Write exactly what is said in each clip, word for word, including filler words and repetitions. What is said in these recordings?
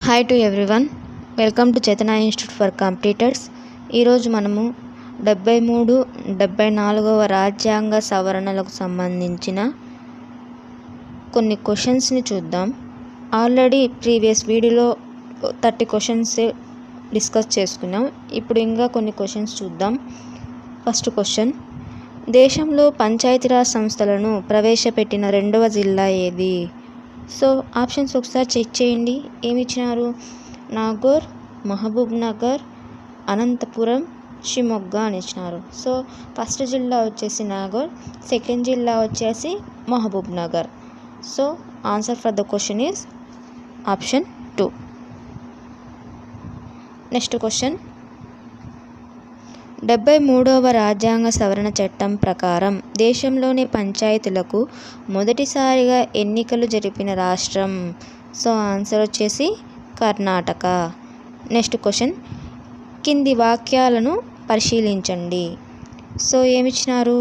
Hi to everyone, welcome to Chetana institute for computers. ఈరోజు మనము డెబ్బై మూడు డెబ్బై నాలుగవ రాజ్యాంగ సవరణలకు సంబంధించిన కొన్ని క్వశ్చన్స్ని చూద్దాం. ఆల్రెడీ ప్రీవియస్ వీడియోలో థర్టీ క్వశ్చన్స్ డిస్కస్ చేసుకున్నాం. ఇప్పుడు ఇంకా కొన్ని క్వశ్చన్స్ చూద్దాం. ఫస్ట్ క్వశ్చన్, దేశంలో పంచాయతీరాజ్ సంస్థలను ప్రవేశపెట్టిన రెండవ జిల్లా ఏది? సో ఆప్షన్స్ ఒకసారి చెక్ చేయండి. ఏమి ఇచ్చినారు? నాగోర్, మహబూబ్ నగర్, అనంతపురం, షిమోగ్గా అని ఇచ్చినారు. సో ఫస్ట్ జిల్లా వచ్చేసి నాగోర్, సెకండ్ జిల్లా వచ్చేసి Mahbubnagar. So answer for the question is option two. Next question, డెబ్బై మూడవ రాజ్యాంగ సవరణ చట్టం ప్రకారం దేశంలోని పంచాయతీలకు మొదటిసారిగా ఎన్నికలు జరిపిన రాష్ట్రం? సో ఆన్సర్ వచ్చేసి కర్ణాటక. నెక్స్ట్ క్వశ్చన్, కింది వాక్యాలను పరిశీలించండి. సో ఏమిచ్చినారు?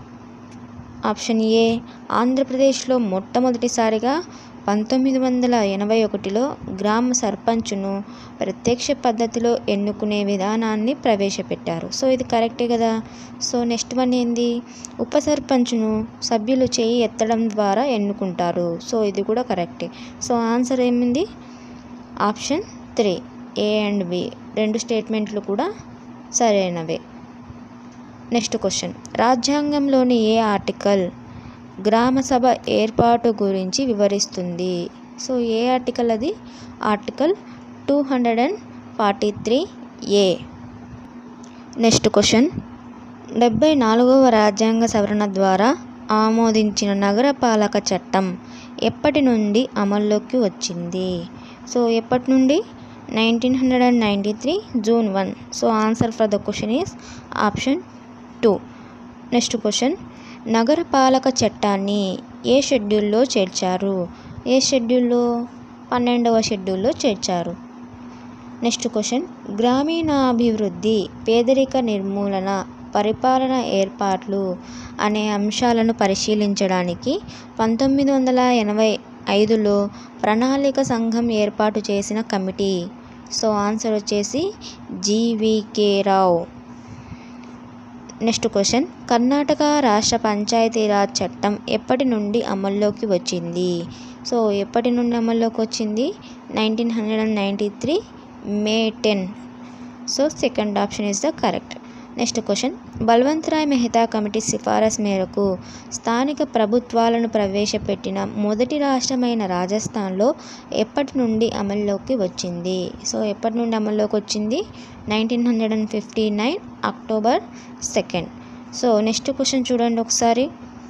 ఆప్షన్ ఏ, ఆంధ్రప్రదేశ్లో మొట్టమొదటిసారిగా పంతొమ్మిది వందల ఎనభై ఒకటిలో గ్రామ సర్పంచ్ను ప్రత్యక్ష పద్ధతిలో ఎన్నుకునే విధానాన్ని ప్రవేశపెట్టారు. సో ఇది కరెక్టే కదా. సో నెక్స్ట్ వన్ ఏంది? ఉప సర్పంచ్ను సభ్యులు చేయి ఎత్తడం ద్వారా ఎన్నుకుంటారు. సో ఇది కూడా కరెక్టే. సో ఆన్సర్ ఏమింది? Option three, A and B రెండు స్టేట్మెంట్లు కూడా సరైనవే. నెక్స్ట్ క్వశ్చన్, రాజ్యాంగంలోని ఏ ఆర్టికల్ గ్రామ సభ ఏర్పాటు గురించి వివరిస్తుంది? సో ఏ ఆర్టికల్ అది? Article two hundred and forty three A. Next question, డెబ్బై నాలుగవ రాజ్యాంగ సవరణ ద్వారా ఆమోదించిన నగరపాలక చట్టం ఎప్పటి నుండి అమల్లోకి వచ్చింది? సో ఎప్పటి నుండి? Nineteen hundred and ninety three June one. So answer for the question is option two. Next question, నగరపాలక చట్టాన్ని ఏ షెడ్యూల్లో చేర్చారు? ఏ షెడ్యూల్లో? పన్నెండవ షెడ్యూల్లో చేర్చారు. నెక్స్ట్ క్వశ్చన్, గ్రామీణాభివృద్ధి, పేదరిక నిర్మూలన, పరిపాలన ఏర్పాట్లు అనే అంశాలను పరిశీలించడానికి పంతొమ్మిది వందల ఎనభై ఐదులో ప్రణాళిక సంఘం ఏర్పాటు చేసిన కమిటీ? సో ఆన్సర్ వచ్చేసి G V K Rao. Next question, Karnataka రాష్ట్ర పంచాయతీరాజ్ చట్టం ఎప్పటి నుండి అమల్లోకి వచ్చింది? సో ఎప్పటి నుండి అమల్లోకి వచ్చింది? Nineteen hundred and ninety three May ten. So second option is the correct. Next question, Balwant Rai Mehta committee సిఫారసు మేరకు స్థానిక ప్రభుత్వాలను ప్రవేశపెట్టిన మొదటి రాష్ట్రమైన రాజస్థాన్లో ఎప్పటి నుండి అమల్లోకి వచ్చింది? సో ఎప్పటి నుండి అమల్లోకి వచ్చింది? Nineteen hundred and fifty nine October second. So next question చూడండి ఒకసారి.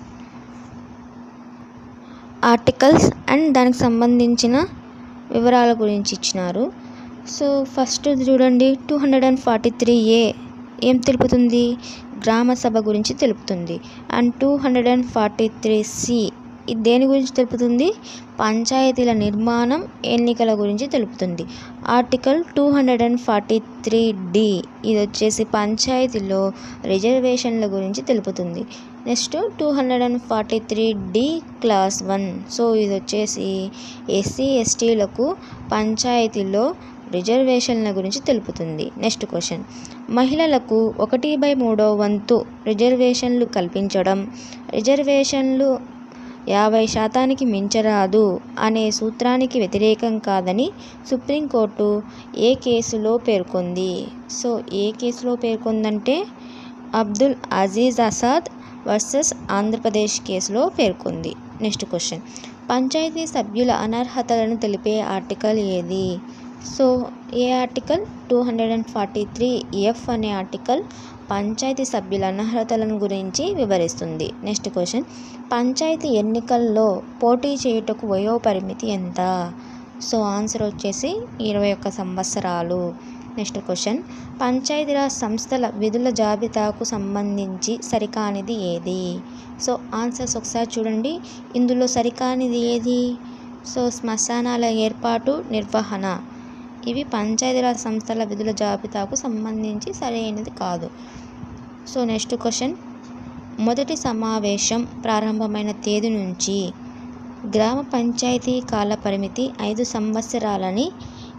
ఆర్టికల్స్ అండ్ దానికి సంబంధించిన వివరాల గురించి ఇచ్చినారు. సో ఫస్ట్ చూడండి, two hundred and forty three A ఏం తెలుపుతుంది? గ్రామ సభ గురించి తెలుపుతుంది. And two hundred and forty three C ఇది దేని గురించి తెలుపుతుంది? పంచాయతీల నిర్మాణం, ఎన్నికల గురించి తెలుపుతుంది. Article two hundred and forty three D ఇది వచ్చేసి పంచాయతీలో రిజర్వేషన్ల గురించి తెలుపుతుంది. Next two hundred and forty three D clause one. So ఇది వచ్చేసి ఎస్సీ ఎస్టీలకు పంచాయతీలో రిజర్వేషన్ల గురించి తెలుపుతుంది. నెక్స్ట్ క్వశ్చన్, మహిళలకు ఒకటి బై మూడో వంతు రిజర్వేషన్లు కల్పించడం, రిజర్వేషన్లు యాభై శాతానికి మించరాదు అనే సూత్రానికి వ్యతిరేకం కాదని సుప్రీంకోర్టు ఏ కేసులో పేర్కొంది? సో ఏ కేసులో పేర్కొందంటే అబ్దుల్ అజీజ్ ఆజాద్ వర్సెస్ ఆంధ్రప్రదేశ్ కేసులో పేర్కొంది. నెక్స్ట్ క్వశ్చన్, పంచాయతీ సభ్యుల అనర్హతలను తెలిపే ఆర్టికల్ ఏది? సో ఏ article? Two hundred and forty three F అనే ఆర్టికల్ పంచాయతీ సభ్యుల అనర్హతలను గురించి వివరిస్తుంది. నెక్స్ట్ క్వశ్చన్, పంచాయతీ ఎన్నికల్లో పోటీ చేయుటకు వయో పరిమితి ఎంత? సో ఆన్సర్ వచ్చేసి ఇరవై ఒక్క సంవత్సరాలు. నెక్స్ట్ క్వశ్చన్, పంచాయతీరాజ్ సంస్థల విధుల జాబితాకు సంబంధించి సరికానిది ఏది? సో ఆన్సర్స్ ఒకసారి చూడండి. ఇందులో సరికానిది ఏది? సో శ్మశానాల ఏర్పాటు, నిర్వహణ ఇవి పంచాయతీరాజ్ సంస్థల విధుల జాబితాకు సంబంధించి సరైనది కాదు. సో నెక్స్ట్ క్వశ్చన్, మొదటి సమావేశం ప్రారంభమైన తేదీ నుంచి గ్రామ పంచాయతీ కాల పరిమితి ఐదు సంవత్సరాలని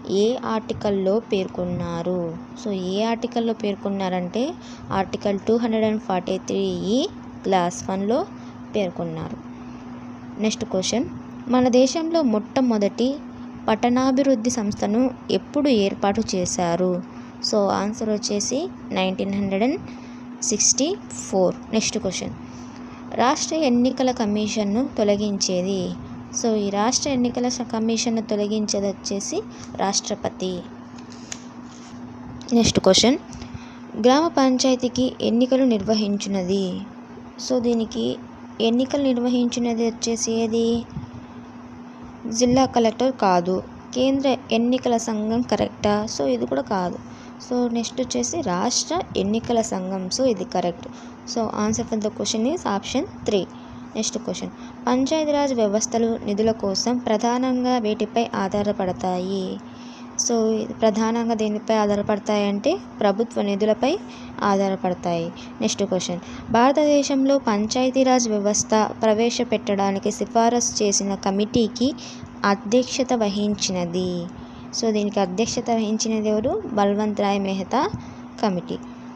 ఏ ఆర్టికల్లో పేర్కొన్నారు? సో ఏ ఆర్టికల్లో పేర్కొన్నారంటే article two hundred and forty three E clause వన్లో పేర్కొన్నారు. నెక్స్ట్ క్వశ్చన్, మన దేశంలో మొట్టమొదటి పట్టణాభివృద్ధి సంస్థను ఎప్పుడు ఏర్పాటు చేశారు? సో ఆన్సర్ వచ్చేసి nineteen hundred and sixty four. Next question, రాష్ట్ర ఎన్నికల కమిషన్ను తొలగించేది? సో ఈ రాష్ట్ర ఎన్నికల కమిషన్ను తొలగించేది వచ్చేసి రాష్ట్రపతి. నెక్స్ట్ క్వశ్చన్, గ్రామ పంచాయతీకి ఎన్నికలు నిర్వహించున్నది? సో దీనికి ఎన్నికలు నిర్వహించినది వచ్చేసి ఏది? జిల్లా కలెక్టర్ కాదు. కేంద్ర ఎన్నికల సంఘం కరెక్టా? సో ఇది కూడా కాదు. సో నెక్స్ట్ వచ్చేసి రాష్ట్ర ఎన్నికల సంఘం. సో ఇది correct. So answer for the question is option three. Next question, Panchayati Raj వ్యవస్థలు నిధుల కోసం ప్రధానంగా వేటిపై ఆధారపడతాయి? సో ప్రధానంగా దేనిపై ఆధారపడతాయి అంటే ప్రభుత్వ నిధులపై ఆధారపడతాయి. నెక్స్ట్ క్వశ్చన్, భారతదేశంలో పంచాయతీరాజ్ వ్యవస్థ ప్రవేశపెట్టడానికి సిఫారసు చేసిన కమిటీకి అధ్యక్షత వహించినది? సో దీనికి అధ్యక్షత వహించినది ఎవరు? Balwant Rai Mehta committee.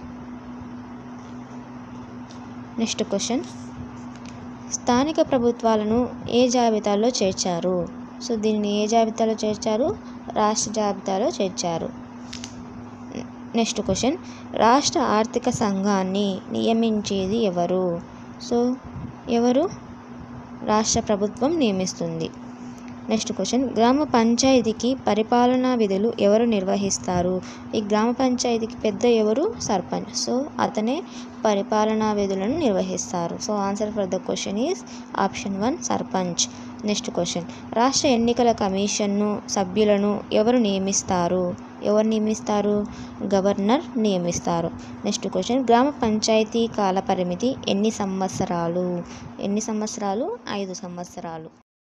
Next question, స్థానిక ప్రభుత్వాలను ఏ జాబితాలో చేర్చారు? సో దీనిని ఏ జాబితాలో చేర్చారు? రాష్ట్ర జాబితాలో చేర్చారు. నెక్స్ట్ క్వశ్చన్, రాష్ట్ర ఆర్థిక సంఘాన్ని నియమించేది ఎవరు? సో ఎవరు? రాష్ట్ర ప్రభుత్వం నియమిస్తుంది. నెక్స్ట్ క్వశ్చన్, గ్రామ పంచాయతీకి పరిపాలనా విధులు ఎవరు నిర్వహిస్తారు? ఈ గ్రామ పంచాయతీకి పెద్ద ఎవరు? సర్పంచ్. సో అతనే పరిపాలనా విధులను నిర్వహిస్తారు. So answer for the question is option one, sarpanch. Next question, రాష్ట్ర ఎన్నికల కమిషన్ను సభ్యులను ఎవరు నియమిస్తారు? ఎవరు నియమిస్తారు? గవర్నర్ నియమిస్తారు. నెక్స్ట్ క్వశ్చన్, గ్రామ పంచాయతీ కాల పరిమితి ఎన్ని సంవత్సరాలు? ఎన్ని సంవత్సరాలు? ఐదు సంవత్సరాలు.